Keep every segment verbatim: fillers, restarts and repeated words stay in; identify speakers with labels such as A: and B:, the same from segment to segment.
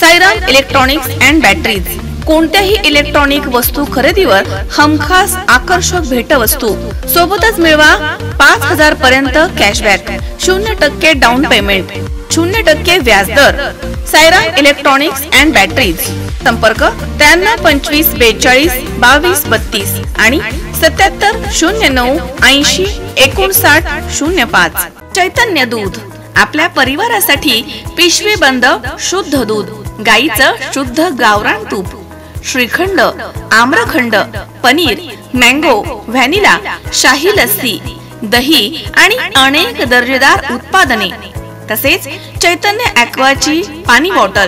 A: Sairam electronics and batteries कोणत्याही electronic वस्तू खरेदीवर हमखास आकर्षक भेटवस्तू सोबतच मिळवा पाच हजार पर्यंत कॅशबॅक, शून्य टक्के डाऊन पेमेंट, शून्य टक्के व्याजदर। साईराम इलेक्ट्रॉनिक्स अँड बॅटरीज, संपर्क त्र्याण्णव पंचवीस बेचाळीस बावीस बत्तीस आणि सत्याहत्तर शून्य नऊ ऐंशी एकोणसाठ शून्य पाच। चैतन्य दूध, आपल्या परिवारासाठी पिशवी बंद शुद्ध दूध, गाईचं शुद्ध गावरान तूप, श्रीखंड, आम्रखंड, पनीर, मँगो, व्हॅनिला, शाही लस्सी, दही आणि अनेक दर्जेदार उत्पादने, तसेच चैतन्य ॲक्वाची पाणी बॉटल।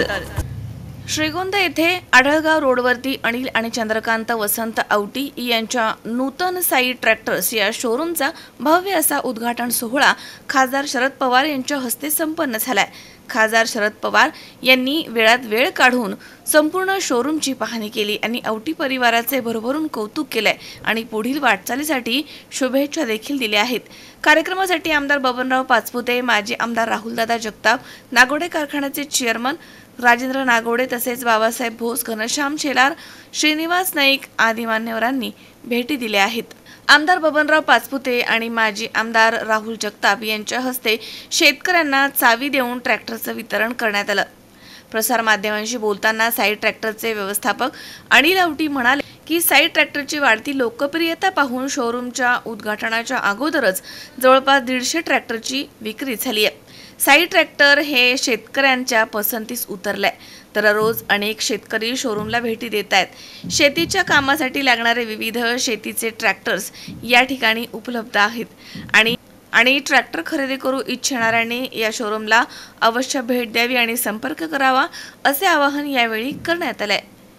A: श्रीगोंदा येथे आढळगाव रोडवरती अनिल आणि चंद्रकांत वसंत औटी यांच्या नूतन साई ट्रॅक्टर्स या शोरूमचा भव्य असा उद्घाटन सोहळा खासदार शरद पवार यांच्या हस्ते संपन्न झालाय। खासदार शरद पवार यांनी वेळात वेळ काढून संपूर्ण शोरूमची पाहणी केली आणि औटी परिवाराचे भरभरून कौतुक केले आणि पुढील वाटचालीसाठी शुभेच्छा देखील दिल्या आहेत। कार्यक्रमासाठी आमदार बबनराव पाचपुते, माजी आमदार राहुलदादा जगताप, नागोडे कारखान्याचे चेअरमन राजेंद्र नागोडे, तसेच बाबासाहेब भोस, घनश्याम शेलार, श्रीनिवास नाईक आदी मान्यवरांनी भेटी दिल्या आहेत। आमदार बबनराव पाचपुते आणि माजी आमदार राहुल जगताप यांच्या हस्ते शेतकऱ्यांना चावी देऊन ट्रॅक्टरचं वितरण करण्यात आलं। प्रसार माध्यमांशी बोलताना साई ट्रॅक्टरचे व्यवस्थापक अनिल औटी म्हणाले की साई ट्रॅक्टरची वाढती लोकप्रियता पाहून शोरूमच्या उद्घाटनाच्या अगोदरच जवळपास दीडशे ट्रॅक्टरची विक्री झाली आहे। साई ट्रॅक्टर हे शेतकऱ्यांच्या पसंतीस उतरले, तर रोज अनेक शेतकरी शोरूमला भेटी देत आहेत। शेतीच्या कामासाठी लागणारे विविध शेतीचे ट्रॅक्टर्स या ठिकाणी उपलब्ध आहेत आणि आणि ट्रॅक्टर खरेदी करू इच्छिणाऱ्यांनी या शोरूमला अवश्य भेट द्यावी आणि संपर्क करावा, असे आवाहन यावेळी करण्यात आले।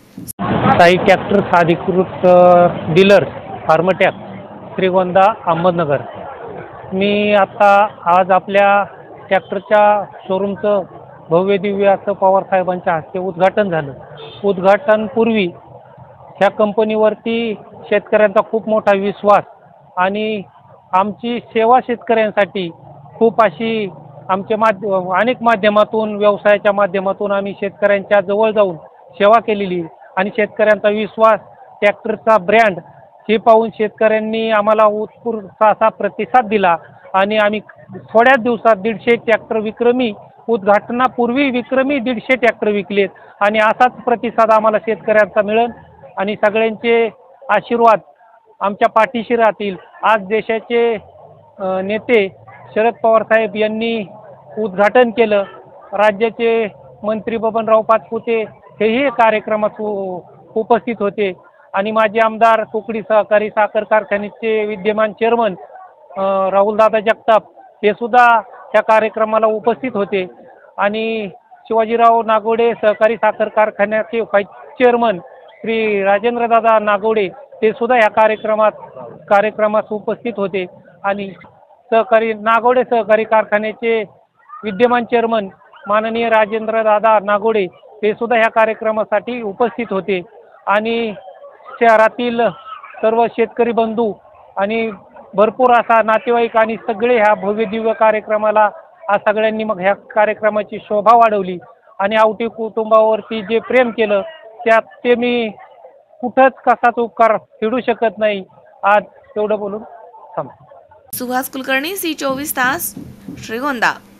B: साई ट्रॅक्टर्स अधिकृत डीलर फार्मटॅक श्रीगोंदा अहमदनगर। मी आता आज आपल्या ट्रॅक्टरच्या शोरूमचं भव्य दिव्य असं पवार साहेबांच्या हस्ते उद्घाटन झालं। उद्घाटनपूर्वी ह्या कंपनीवरती शेतकऱ्यांचा खूप मोठा विश्वास आणि आमची सेवा शेतकऱ्यांसाठी खूप अशी आमच्या माध्य अनेक माध्यमातून व्यवसायाच्या माध्यमातून आम्ही शेतकऱ्यांच्या जवळ जाऊन सेवा केलेली आणि शेतकऱ्यांचा विश्वास, ट्रॅक्टरचा ब्रँड हे पाहून शेतकऱ्यांनी आम्हाला उत्स्फूर्त असा प्रतिसाद दिला आणि आम्ही थोड्याच दिवसात दीडशे ट्रॅक्टर विक्रमी उद्घाटनापूर्वी विक्रमी दीडशे ट्रॅक्टर विकलेत आणि असाच प्रतिसाद आम्हाला शेतकऱ्यांचा मिळेल आणि सगळ्यांचे आशीर्वाद आमच्या पाठीशी राहतील। आज देशाचे नेते शरद पवार साहेब यांनी उद्घाटन केलं, राज्याचे मंत्री बबनराव पाचपुते हेही कार्यक्रमात उपस्थित होते आणि माजी आमदार कोकडी सहकारी साखर कारखान्याचे विद्यमान चेअरमन राहुलदादा जगताप हे सुद्धा त्या कार्यक्रमाला उपस्थित होते आणि शिवाजीराव नागोडे सहकारी साखर कारखान्याचे व्हाईस चेअरमन श्री राजेंद्रदादा नागोडे ते सुद्धा या कार्यक्रमात कार्यक्रमात उपस्थित होते आणि सहकारी नागोडे सहकारी कारखान्याचे विद्यमान चेअरमन माननीय राजेंद्रदादा नागोडे ते सुद्धा ह्या कार्यक्रमासाठी उपस्थित होते आणि शहरातील सर्व शेतकरी बंधू आणि भरपूर असा नातेवाईक आणि सगळे ह्या भव्य दिव्य कार्यक्रमाला आज सगळ्यांनी मग ह्या कार्यक्रमाची शोभा वाढवली आणि औटी कुटुंबावरती जे प्रेम केलं त्यात ते मी कुठंच कसाच उपकार फेडू शकत नाही। आज तेवढं बोलून थांबतो।
A: सुहास कुलकर्णी, सी चोवीस तास, श्रीगोंदा।